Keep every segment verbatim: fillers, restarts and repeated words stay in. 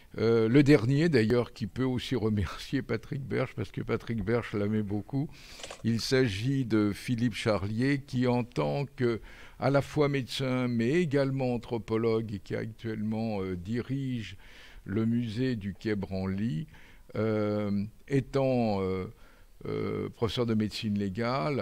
Euh, le dernier, d'ailleurs, qui peut aussi remercier Patrick Berge, parce que Patrick Berge l'aimait beaucoup, il s'agit de Philippe Charlier, qui en tant que à la fois médecin, mais également anthropologue, et qui actuellement euh, dirige le musée du Quai Branly, euh, étant euh, euh, professeur de médecine légale,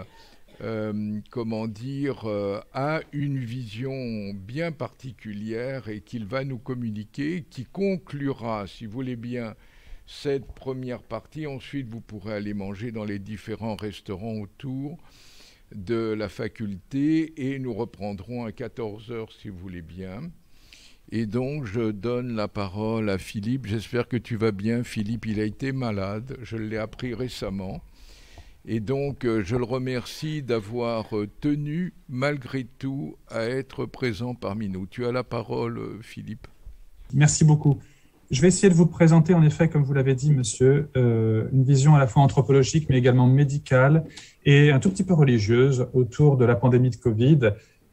euh, comment dire, euh, a une vision bien particulière et qu'il va nous communiquer, qui conclura, si vous voulez bien, cette première partie. Ensuite, vous pourrez aller manger dans les différents restaurants autour de la faculté et nous reprendrons à quatorze heures, si vous voulez bien. Et donc, je donne la parole à Philippe. J'espère que tu vas bien, Philippe. Il a été malade, je l'ai appris récemment. Et donc, euh, je le remercie d'avoir euh, tenu, malgré tout, à être présent parmi nous. Tu as la parole, euh, Philippe. Merci beaucoup. Je vais essayer de vous présenter, en effet, comme vous l'avez dit, monsieur, euh, une vision à la fois anthropologique, mais également médicale et un tout petit peu religieuse autour de la pandémie de Covid.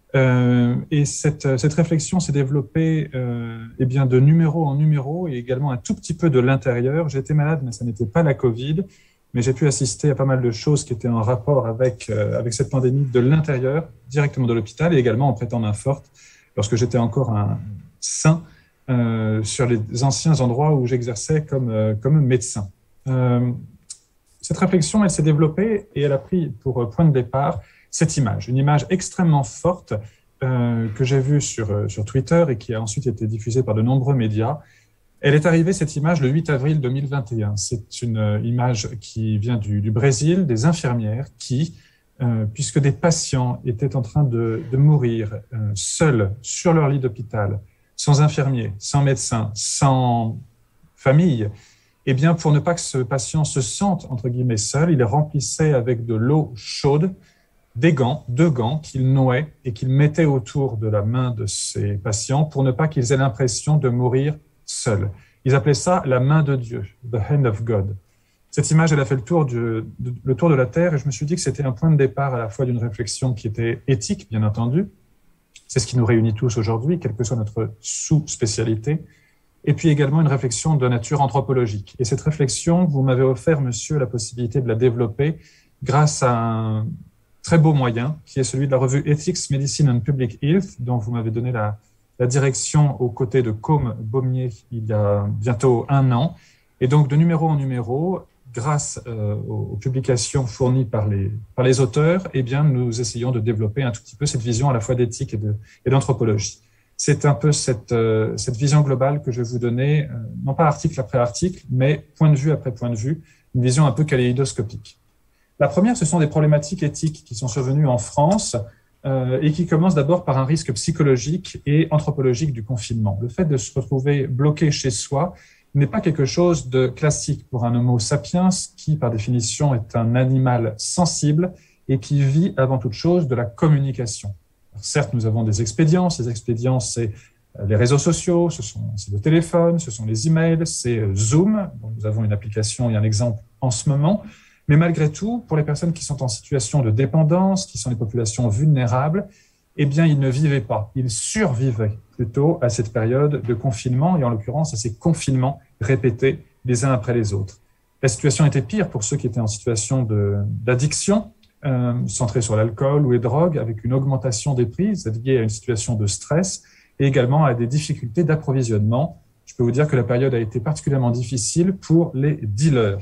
Euh, et cette, cette réflexion s'est développée euh, eh bien, de numéro en numéro et également un tout petit peu de l'intérieur. J'ai été malade, mais ça n'était pas la Covid. Mais j'ai pu assister à pas mal de choses qui étaient en rapport avec, euh, avec cette pandémie de l'intérieur, directement de l'hôpital, et également en prêtant main forte, lorsque j'étais encore un sain, euh, sur les anciens endroits où j'exerçais comme, euh, comme médecin. Euh, cette réflexion, elle s'est développée et elle a pris pour point de départ cette image, une image extrêmement forte euh, que j'ai vue sur, sur Twitter et qui a ensuite été diffusée par de nombreux médias. Elle est arrivée, cette image, le huit avril deux mille vingt et un. C'est une image qui vient du, du Brésil, des infirmières qui, euh, puisque des patients étaient en train de, de mourir euh, seuls sur leur lit d'hôpital, sans infirmier, sans médecin, sans famille, eh bien, pour ne pas que ce patient se sente, entre guillemets, seul, il les remplissait avec de l'eau chaude, des gants, deux gants qu'il nouait et qu'il mettait autour de la main de ces patients pour ne pas qu'ils aient l'impression de mourir seul. Ils appelaient ça la main de Dieu, the hand of God. Cette image, elle a fait le tour, du, de, le tour de la Terre et je me suis dit que c'était un point de départ à la fois d'une réflexion qui était éthique, bien entendu. C'est ce qui nous réunit tous aujourd'hui, quelle que soit notre sous-spécialité. Et puis également une réflexion de nature anthropologique. Et cette réflexion, vous m'avez offert, monsieur, la possibilité de la développer grâce à un très beau moyen qui est celui de la revue Ethics, Medicine and Public Health, dont vous m'avez donné la la direction aux côtés de Côme Baumier il y a bientôt un an. Et donc, de numéro en numéro, grâce euh, aux publications fournies par les, par les auteurs, eh bien, nous essayons de développer un tout petit peu cette vision à la fois d'éthique et, de, et d'anthropologie. C'est un peu cette, euh, cette vision globale que je vais vous donner, euh, non pas article après article, mais point de vue après point de vue, une vision un peu kaléidoscopique. La première, ce sont des problématiques éthiques qui sont survenues en France, Euh, et qui commence d'abord par un risque psychologique et anthropologique du confinement. Le fait de se retrouver bloqué chez soi n'est pas quelque chose de classique pour un homo sapiens qui, par définition, est un animal sensible et qui vit avant toute chose de la communication. Alors, certes, nous avons des expédients. Ces expédients, c'est les réseaux sociaux, ce sont, c'est le téléphone, ce sont les emails, c'est Zoom, dont nous avons une application et un exemple en ce moment. Mais malgré tout, pour les personnes qui sont en situation de dépendance, qui sont les populations vulnérables, eh bien, ils ne vivaient pas, ils survivaient plutôt à cette période de confinement, et en l'occurrence à ces confinements répétés les uns après les autres. La situation était pire pour ceux qui étaient en situation de, d'addiction, euh, centrée sur l'alcool ou les drogues, avec une augmentation des prix liée à une situation de stress, et également à des difficultés d'approvisionnement. Je peux vous dire que la période a été particulièrement difficile pour les dealers.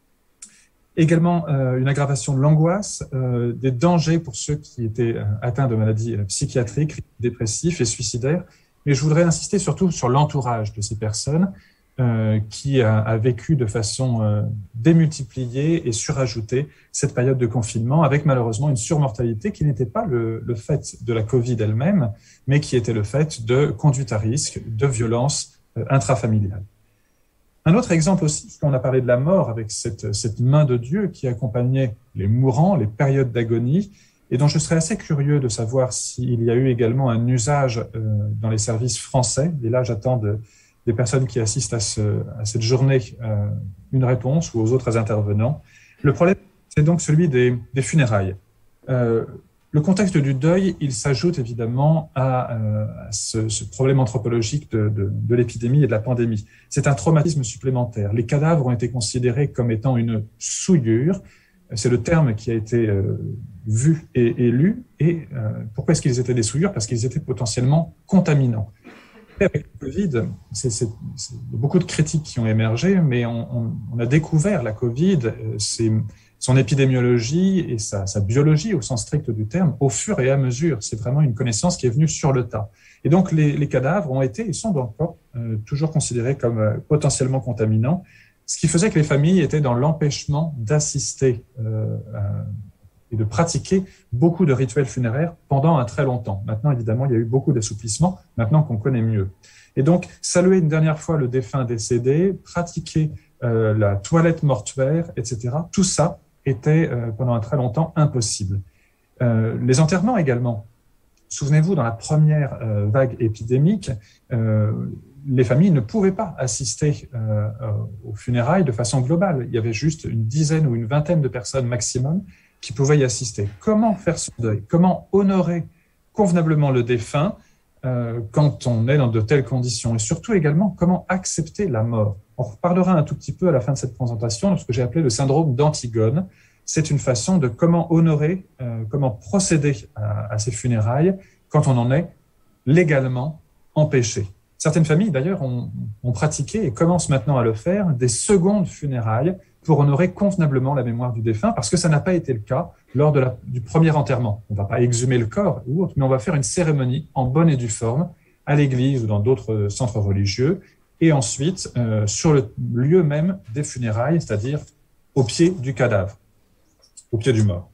Également, euh, une aggravation de l'angoisse, euh, des dangers pour ceux qui étaient euh, atteints de maladies euh, psychiatriques, dépressifs et suicidaires. Mais je voudrais insister surtout sur l'entourage de ces personnes euh, qui a, a vécu de façon euh, démultipliée et surajoutée cette période de confinement, avec malheureusement une surmortalité qui n'était pas le, le fait de la Covid elle-même, mais qui était le fait de conduite à risque, de violence euh, intrafamiliale. Un autre exemple aussi, puisqu'on a parlé de la mort avec cette, cette main de Dieu qui accompagnait les mourants, les périodes d'agonie, et dont je serais assez curieux de savoir s'il y a eu également un usage euh, dans les services français. Et là, j'attends de, des personnes qui assistent à, ce, à cette journée euh, une réponse ou aux autres intervenants. Le problème, c'est donc celui des, des funérailles. Euh, Le contexte du deuil, il s'ajoute évidemment à, euh, à ce, ce problème anthropologique de, de, de l'épidémie et de la pandémie. C'est un traumatisme supplémentaire. Les cadavres ont été considérés comme étant une souillure. C'est le terme qui a été euh, vu et, et lu. Et euh, pourquoi est-ce qu'ils étaient des souillures? Parce qu'ils étaient potentiellement contaminants. Avec le Covid, c'est, c'est, c'est beaucoup de critiques qui ont émergé, mais on, on, on a découvert la Covid, c'est son épidémiologie et sa, sa biologie au sens strict du terme au fur et à mesure. C'est vraiment une connaissance qui est venue sur le tas. Et donc les, les cadavres ont été et sont encore euh, toujours considérés comme euh, potentiellement contaminants, ce qui faisait que les familles étaient dans l'empêchement d'assister euh, à, et de pratiquer beaucoup de rituels funéraires pendant un très longtemps. Maintenant, évidemment, il y a eu beaucoup d'assouplissement, maintenant qu'on connaît mieux. Et donc, saluer une dernière fois le défunt décédé, pratiquer euh, la toilette mortuaire, et cetera, tout ça était euh, pendant un très longtemps impossible. Euh, les enterrements également. Souvenez-vous, dans la première euh, vague épidémique, euh, les familles ne pouvaient pas assister euh, aux funérailles de façon globale. Il y avait juste une dizaine ou une vingtaine de personnes maximum qui pouvaient y assister. Comment faire ce deuil? Comment honorer convenablement le défunt euh, quand on est dans de telles conditions? Et surtout également, comment accepter la mort? On reparlera un tout petit peu à la fin de cette présentation de ce que j'ai appelé le syndrome d'Antigone. C'est une façon de comment honorer, euh, comment procéder à, à ces funérailles quand on en est légalement empêché. Certaines familles, d'ailleurs, ont, ont pratiqué et commencent maintenant à le faire des secondes funérailles pour honorer convenablement la mémoire du défunt, parce que ça n'a pas été le cas lors de la, du premier enterrement. On ne va pas exhumer le corps ou autre, mais on va faire une cérémonie en bonne et due forme à l'église ou dans d'autres centres religieux, et ensuite euh, sur le lieu même des funérailles, c'est-à-dire au pied du cadavre, au pied du mort.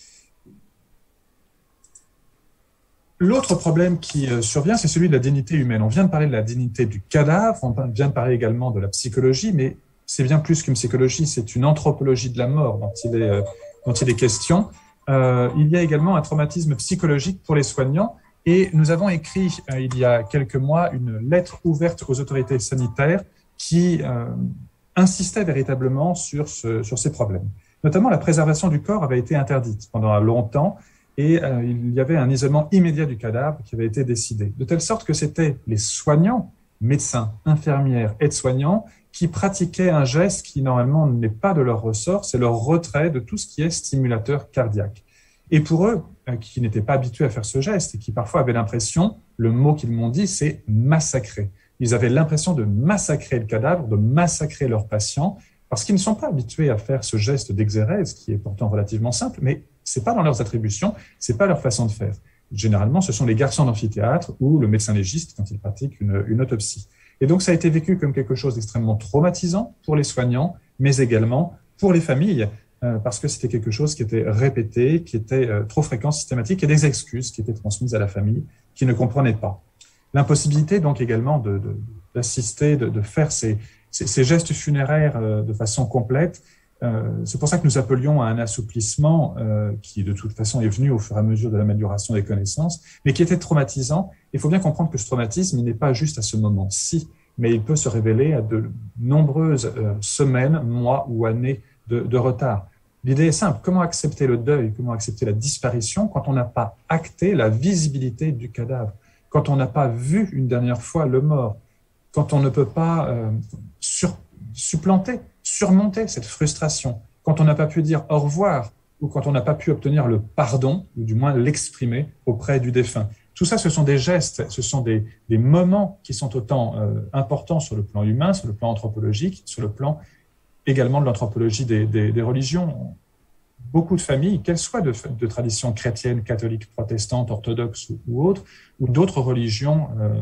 L'autre problème qui survient, c'est celui de la dignité humaine. On vient de parler de la dignité du cadavre, on vient de parler également de la psychologie, mais c'est bien plus qu'une psychologie, c'est une anthropologie de la mort dont il est, dont il est question. Euh, il y a également un traumatisme psychologique pour les soignants, et nous avons écrit euh, il y a quelques mois une lettre ouverte aux autorités sanitaires qui euh, insistait véritablement sur, ce, sur ces problèmes. Notamment, la préservation du corps avait été interdite pendant longtemps, et euh, il y avait un isolement immédiat du cadavre qui avait été décidé, de telle sorte que c'était les soignants, médecins, infirmières, aides-soignants, qui pratiquaient un geste qui normalement n'est pas de leur ressort, c'est leur retrait de tout ce qui est stimulateur cardiaque. Et pour eux, euh, qui n'étaient pas habitués à faire ce geste et qui parfois avaient l'impression, le mot qu'ils m'ont dit, c'est massacrer. Ils avaient l'impression de massacrer le cadavre, de massacrer leurs patients, parce qu'ils ne sont pas habitués à faire ce geste d'exérèse, qui est pourtant relativement simple, mais c'est pas dans leurs attributions, c'est pas leur façon de faire. Généralement, ce sont les garçons d'amphithéâtre ou le médecin légiste quand il pratique une, une autopsie. Et donc, ça a été vécu comme quelque chose d'extrêmement traumatisant pour les soignants, mais également pour les familles, euh, parce que c'était quelque chose qui était répété, qui était euh, trop fréquent, systématique, et des excuses qui étaient transmises à la famille qui ne comprenait pas. L'impossibilité, donc, également de, de, d'assister, de, de faire ces, ces, ces gestes funéraires euh, de façon complète. Euh, c'est pour ça que nous appelions à un assouplissement euh, qui, de toute façon, est venu au fur et à mesure de l'amélioration des connaissances, mais qui était traumatisant. Il faut bien comprendre que ce traumatisme, il n'est pas juste à ce moment-ci, mais il peut se révéler à de nombreuses euh, semaines, mois ou années de, de retard. L'idée est simple. Comment accepter le deuil, comment accepter la disparition quand on n'a pas acté la visibilité du cadavre, quand on n'a pas vu une dernière fois le mort, quand on ne peut pas euh, sur, supplanter surmonter cette frustration, quand on n'a pas pu dire au revoir ou quand on n'a pas pu obtenir le pardon, ou du moins l'exprimer auprès du défunt. Tout ça, ce sont des gestes, ce sont des, des moments qui sont autant euh, importants sur le plan humain, sur le plan anthropologique, sur le plan également de l'anthropologie des, des, des religions. Beaucoup de familles, qu'elles soient de, de tradition chrétienne, catholique, protestante, orthodoxe ou, ou autre, ou d'autres religions, euh,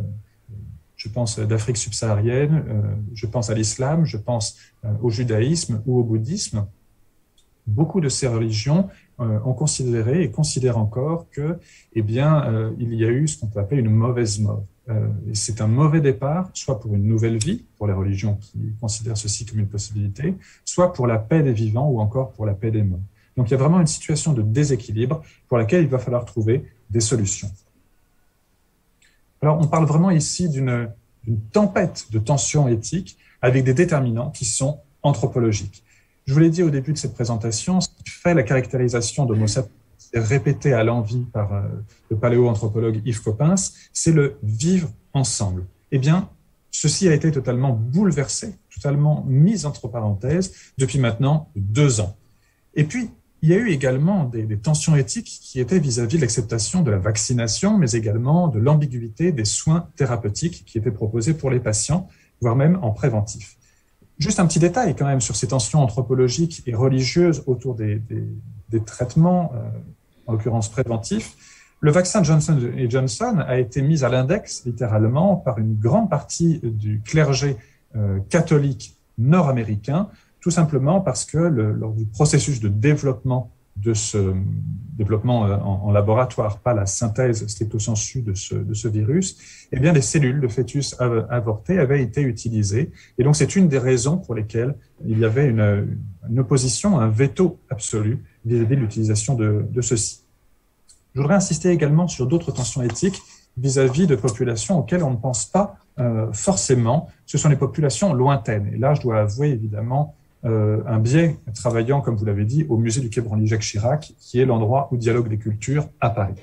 je pense d'Afrique subsaharienne, euh, je pense à l'islam, je pense euh, au judaïsme ou au bouddhisme. Beaucoup de ces religions euh, ont considéré et considèrent encore que, eh bien, euh, il y a eu ce qu'on peut appeler une mauvaise mort. Euh, et c'est un mauvais départ, soit pour une nouvelle vie, pour les religions qui considèrent ceci comme une possibilité, soit pour la paix des vivants ou encore pour la paix des morts. Donc, il y a vraiment une situation de déséquilibre pour laquelle il va falloir trouver des solutions. Alors, on parle vraiment ici d'une, d'une tempête de tensions éthiques avec des déterminants qui sont anthropologiques. Je vous l'ai dit au début de cette présentation, ce qui fait la caractérisation d'Homo sapiens, répété à l'envi par euh, le paléoanthropologue Yves Coppens, c'est le vivre ensemble. Eh bien, ceci a été totalement bouleversé, totalement mis entre parenthèses depuis maintenant deux ans. Et puis, il y a eu également des, des tensions éthiques qui étaient vis-à-vis de l'acceptation de la vaccination, mais également de l'ambiguïté des soins thérapeutiques qui étaient proposés pour les patients, voire même en préventif. Juste un petit détail quand même sur ces tensions anthropologiques et religieuses autour des, des, des traitements, euh, en l'occurrence préventifs. Le vaccin Johnson et Johnson a été mis à l'index, littéralement, par une grande partie du clergé euh, catholique nord-américain, tout simplement parce que le, lors du processus de développement de ce développement en, en laboratoire, pas la synthèse stricto sensu de ce, de ce virus, eh bien, des cellules de fœtus avortés avaient été utilisées. Et donc, c'est une des raisons pour lesquelles il y avait une, une opposition, un veto absolu vis-à-vis de l'utilisation de, de ceci. Je voudrais insister également sur d'autres tensions éthiques vis-à-vis de populations auxquelles on ne pense pas euh, forcément. Ce sont les populations lointaines. Et là, je dois avouer évidemment euh, un biais travaillant, comme vous l'avez dit, au musée du Quai Branly-Jacques Chirac, qui est l'endroit où dialogue des cultures à Paris.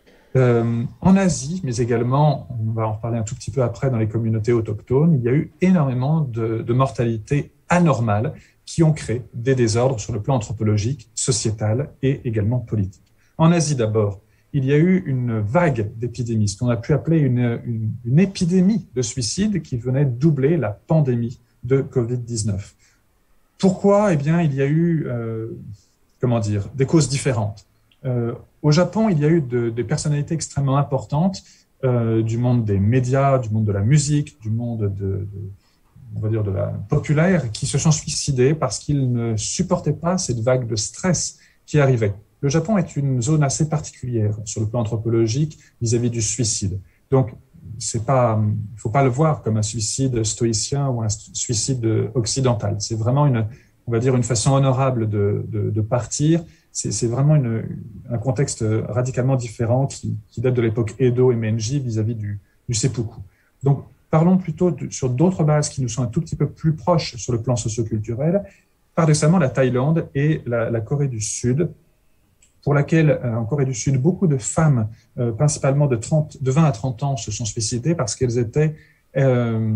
Euh, en Asie, mais également, on va en reparler un tout petit peu après, dans les communautés autochtones, il y a eu énormément de, de mortalité anormale qui ont créé des désordres sur le plan anthropologique, sociétal et également politique. En Asie d'abord, il y a eu une vague d'épidémies, ce qu'on a pu appeler une, une, une épidémie de suicide qui venait doubler la pandémie de covid dix-neuf. Pourquoi ? Eh bien, il y a eu, euh, comment dire, des causes différentes. Euh, au Japon, il y a eu de, des personnalités extrêmement importantes euh, du monde des médias, du monde de la musique, du monde de, de, on va dire de la populaire, qui se sont suicidés parce qu'ils ne supportaient pas cette vague de stress qui arrivait. Le Japon est une zone assez particulière sur le plan anthropologique vis-à-vis du suicide. Donc, c'est pas, il ne faut pas le voir comme un suicide stoïcien ou un suicide occidental. C'est vraiment une, on va dire, une façon honorable de, de, de partir. C'est, c'est vraiment une, un contexte radicalement différent qui, qui date de l'époque Edo et Meiji vis-à-vis du, du seppuku. Donc, parlons plutôt de, sur d'autres bases qui nous sont un tout petit peu plus proches sur le plan socioculturel, paradoxalement la Thaïlande et la, la Corée du Sud, pour laquelle, en Corée du Sud, beaucoup de femmes, euh, principalement de, trente, de vingt à trente ans, se sont suicidées parce qu'elles étaient, euh,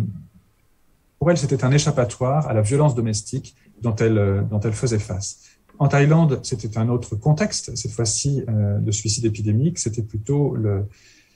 pour elles, c'était un échappatoire à la violence domestique dont elles, dont elles faisaient face. En Thaïlande, c'était un autre contexte, cette fois-ci euh, de suicide épidémique, c'était plutôt le,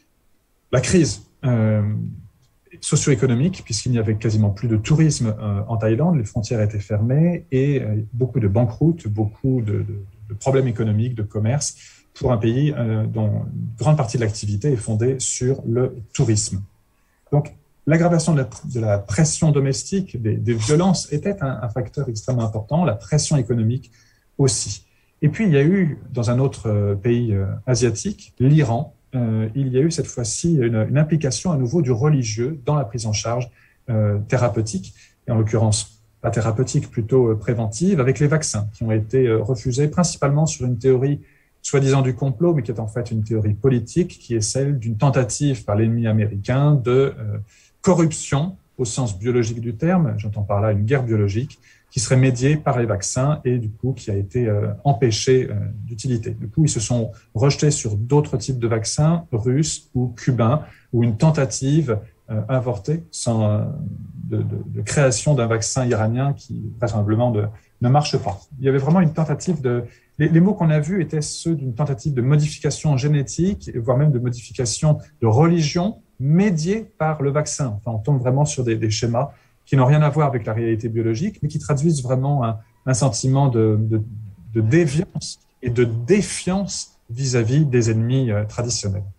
la crise euh, socio-économique, puisqu'il n'y avait quasiment plus de tourisme euh, en Thaïlande, les frontières étaient fermées et euh, beaucoup de banqueroutes, beaucoup de, de de problèmes économiques, de commerce, pour un pays euh, dont une grande partie de l'activité est fondée sur le tourisme. Donc, l'aggravation de la, de la pression domestique, des, des violences, était un, un facteur extrêmement important, la pression économique aussi. Et puis, il y a eu, dans un autre euh, pays euh, asiatique, l'Iran, euh, il y a eu cette fois-ci une, une implication à nouveau du religieux dans la prise en charge euh, thérapeutique, et en l'occurrence, pas thérapeutique, plutôt préventive, avec les vaccins qui ont été refusés principalement sur une théorie soi-disant du complot, mais qui est en fait une théorie politique, qui est celle d'une tentative par l'ennemi américain de euh, corruption au sens biologique du terme, j'entends par là une guerre biologique, qui serait médiée par les vaccins et du coup qui a été euh, empêchée euh, d'utilité. Du coup, ils se sont rejetés sur d'autres types de vaccins, russes ou cubains, ou une tentative euh, avortée sans... Euh, De, de, de création d'un vaccin iranien qui, vraisemblablement, de, ne marche pas. Il y avait vraiment une tentative de... Les, les mots qu'on a vus étaient ceux d'une tentative de modification génétique, voire même de modification de religion médiée par le vaccin. Enfin, on tombe vraiment sur des, des schémas qui n'ont rien à voir avec la réalité biologique, mais qui traduisent vraiment un, un sentiment de, de, de déviance et de défiance vis-à-vis des ennemis euh, traditionnels.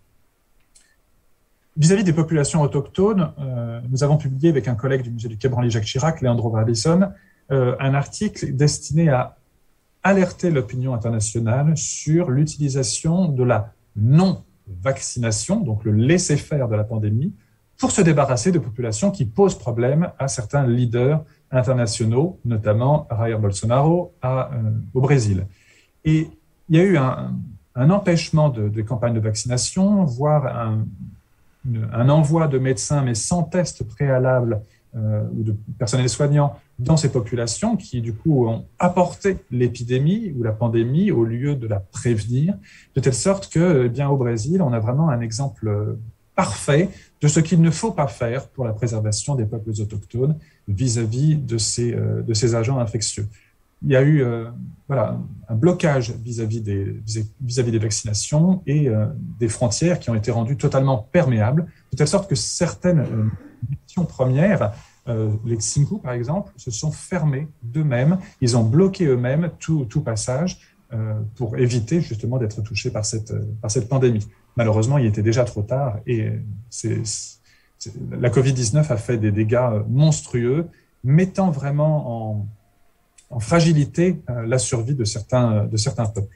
Vis-à-vis des populations autochtones, euh, nous avons publié avec un collègue du musée du Quai Branly-Jacques Chirac, Leandro Barbison, euh, un article destiné à alerter l'opinion internationale sur l'utilisation de la non-vaccination, donc le laisser-faire de la pandémie, pour se débarrasser de populations qui posent problème à certains leaders internationaux, notamment Jair Bolsonaro à, euh, au Brésil. Et il y a eu un, un empêchement de, de campagne de vaccination, voire un un envoi de médecins, mais sans test préalable, euh, ou de personnel soignant, dans ces populations qui, du coup, ont apporté l'épidémie ou la pandémie au lieu de la prévenir, de telle sorte que, eh bien, au Brésil, on a vraiment un exemple parfait de ce qu'il ne faut pas faire pour la préservation des peuples autochtones vis-à-vis de ces, euh, de ces agents infectieux. Il y a eu euh, voilà, un blocage vis-à-vis des, vis-à-vis des vaccinations et euh, des frontières qui ont été rendues totalement perméables, de telle sorte que certaines euh, missions premières, euh, les Xingu par exemple, se sont fermées d'eux-mêmes. Ils ont bloqué eux-mêmes tout, tout passage euh, pour éviter justement d'être touchés par cette, par cette pandémie. Malheureusement, il était déjà trop tard et c'est, c'est, la covid dix-neuf a fait des dégâts monstrueux, mettant vraiment en en fragilité euh, la survie de certains, de certains peuples.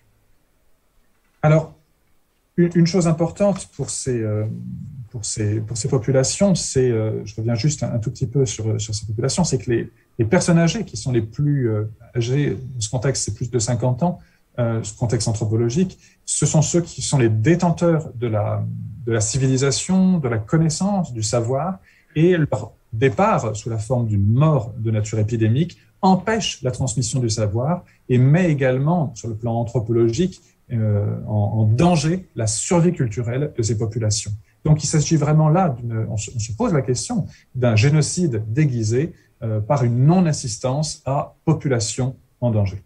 Alors, une, une chose importante pour ces, euh, pour ces, pour ces populations, c'est, euh, je reviens juste un, un tout petit peu sur, sur ces populations, c'est que les, les personnes âgées qui sont les plus euh, âgées, dans ce contexte c'est plus de cinquante ans, euh, ce contexte anthropologique, ce sont ceux qui sont les détenteurs de la, de la civilisation, de la connaissance, du savoir, et leur départ sous la forme d'une mort de nature épidémique empêche la transmission du savoir et met également, sur le plan anthropologique, euh, en, en danger la survie culturelle de ces populations. Donc il s'agit vraiment là, on se, on se pose la question d'un génocide déguisé euh, par une non-assistance à population en danger.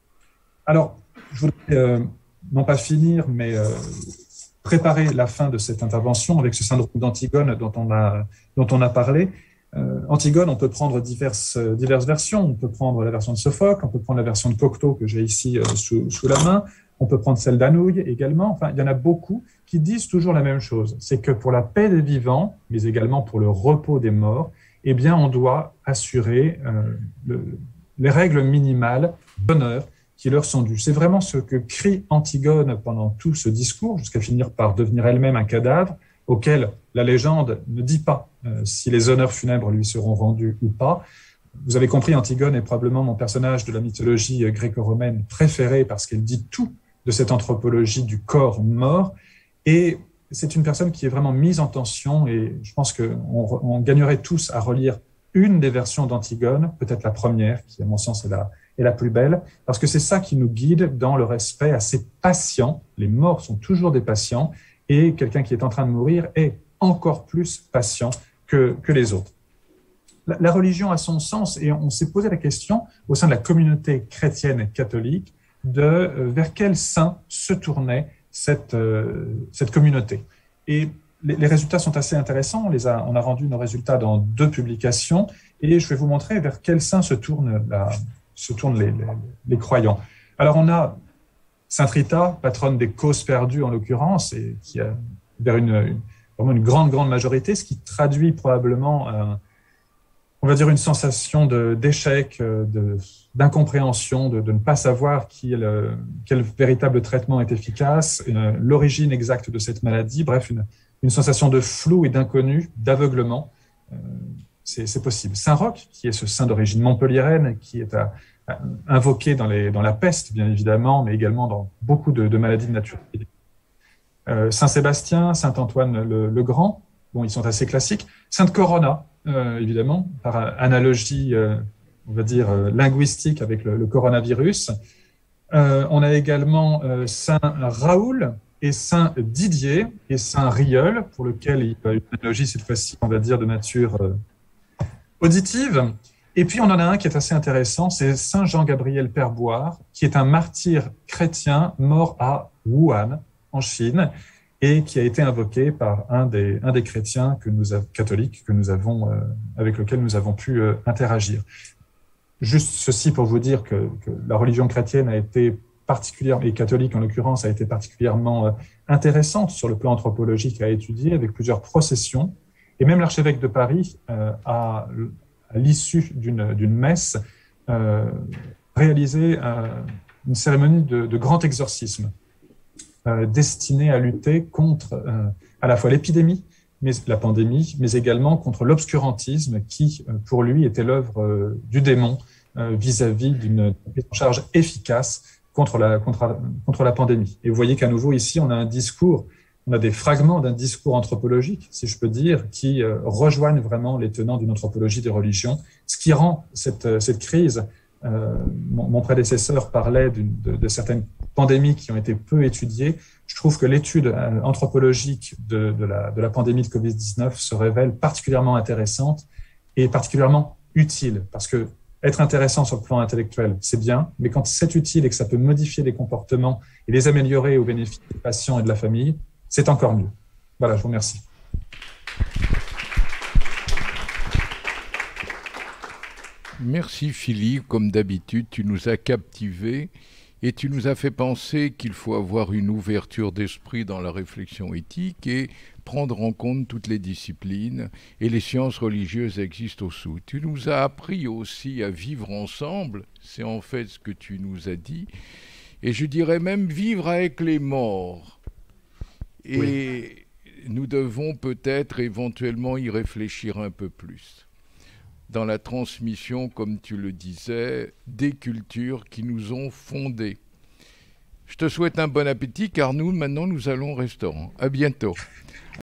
Alors, je voudrais euh, non pas finir, mais euh, préparer la fin de cette intervention avec ce syndrome d'Antigone dont on a, dont on a parlé. Euh, Antigone, on peut prendre diverses, diverses versions. On peut prendre la version de Sophocle, on peut prendre la version de Cocteau que j'ai ici euh, sous, sous la main, on peut prendre celle d'Anouilh également. Enfin, il y en a beaucoup qui disent toujours la même chose. C'est que pour la paix des vivants, mais également pour le repos des morts, eh bien, on doit assurer euh, le, les règles minimales d'honneur qui leur sont dues. C'est vraiment ce que crie Antigone pendant tout ce discours, jusqu'à finir par devenir elle-même un cadavre, auquel la légende ne dit pas euh, si les honneurs funèbres lui seront rendus ou pas. Vous avez compris, Antigone est probablement mon personnage de la mythologie gréco-romaine préféré parce qu'elle dit tout de cette anthropologie du corps mort. Et c'est une personne qui est vraiment mise en tension et je pense qu'on on gagnerait tous à relire une des versions d'Antigone, peut-être la première, qui à mon sens est la, est la plus belle, parce que c'est ça qui nous guide dans le respect à ces patients. Les morts sont toujours des patients. Et quelqu'un qui est en train de mourir est encore plus patient que, que les autres. La, la religion a son sens et on s'est posé la question au sein de la communauté chrétienne et catholique de euh, vers quel saint se tournait cette, euh, cette communauté. Et les, les résultats sont assez intéressants. On, les a, on a rendu nos résultats dans deux publications et je vais vous montrer vers quel saint se tournent, la, se tournent les, les, les croyants. Alors on a Sainte Rita, patronne des causes perdues en l'occurrence, et qui a vers une, une, vraiment une grande, grande majorité, ce qui traduit probablement, euh, on va dire, une sensation de, d'échec, de, d'incompréhension, de, de ne pas savoir qui est le, quel véritable traitement est efficace, euh, l'origine exacte de cette maladie, bref, une, une sensation de flou et d'inconnu, d'aveuglement, euh, c'est, c'est possible. Saint Roch, qui est ce saint d'origine montpelliéraine, qui est à invoqué dans, les, dans la peste, bien évidemment, mais également dans beaucoup de, de maladies de nature. Euh, Saint-Sébastien, Saint-Antoine le, le Grand, bon, ils sont assez classiques. Sainte Corona, euh, évidemment, par analogie, euh, on va dire, euh, linguistique avec le, le coronavirus. Euh, on a également euh, Saint Raoul et Saint Didier et Saint Rieul, pour lequel il y a une analogie, cette fois-ci, on va dire, de nature euh, auditive. Et puis, on en a un qui est assez intéressant, c'est Saint Jean-Gabriel Perboire, qui est un martyr chrétien mort à Wuhan, en Chine, et qui a été invoqué par un des, un des chrétiens que nous avons, catholiques que nous avons, euh, avec lequel nous avons pu euh, interagir. Juste ceci pour vous dire que, que la religion chrétienne a été particulièrement, et catholique en l'occurrence, a été particulièrement euh, intéressante sur le plan anthropologique à étudier, avec plusieurs processions. Et même l'archevêque de Paris euh, a... à l'issue d'une, d'une messe, euh, réaliser euh, une cérémonie de, de grand exorcisme euh, destinée à lutter contre euh, à la fois l'épidémie, mais, la pandémie, mais également contre l'obscurantisme qui, euh, pour lui, était l'œuvre euh, du démon euh, vis-à-vis d'une charge efficace contre la, contre, contre la pandémie. Et vous voyez qu'à nouveau, ici, on a un discours on a des fragments d'un discours anthropologique, si je peux dire, qui euh, rejoignent vraiment les tenants d'une anthropologie des religions, ce qui rend cette, cette crise, euh, mon, mon prédécesseur parlait de, de certaines pandémies qui ont été peu étudiées. Je trouve que l'étude euh, anthropologique de, de, la, de la pandémie de covid dix-neuf se révèle particulièrement intéressante et particulièrement utile, parce que être intéressant sur le plan intellectuel, c'est bien, mais quand c'est utile et que ça peut modifier les comportements et les améliorer au bénéfice des patients et de la famille, c'est encore mieux. Voilà, je vous remercie. Merci Philippe, comme d'habitude, tu nous as captivés et tu nous as fait penser qu'il faut avoir une ouverture d'esprit dans la réflexion éthique et prendre en compte toutes les disciplines, et les sciences religieuses existent aussi. Tu nous as appris aussi à vivre ensemble, c'est en fait ce que tu nous as dit, et je dirais même vivre avec les morts. Et oui. Nous devons peut-être éventuellement y réfléchir un peu plus dans la transmission, comme tu le disais, des cultures qui nous ont fondés. Je te souhaite un bon appétit, car nous, maintenant, nous allons au restaurant. À bientôt.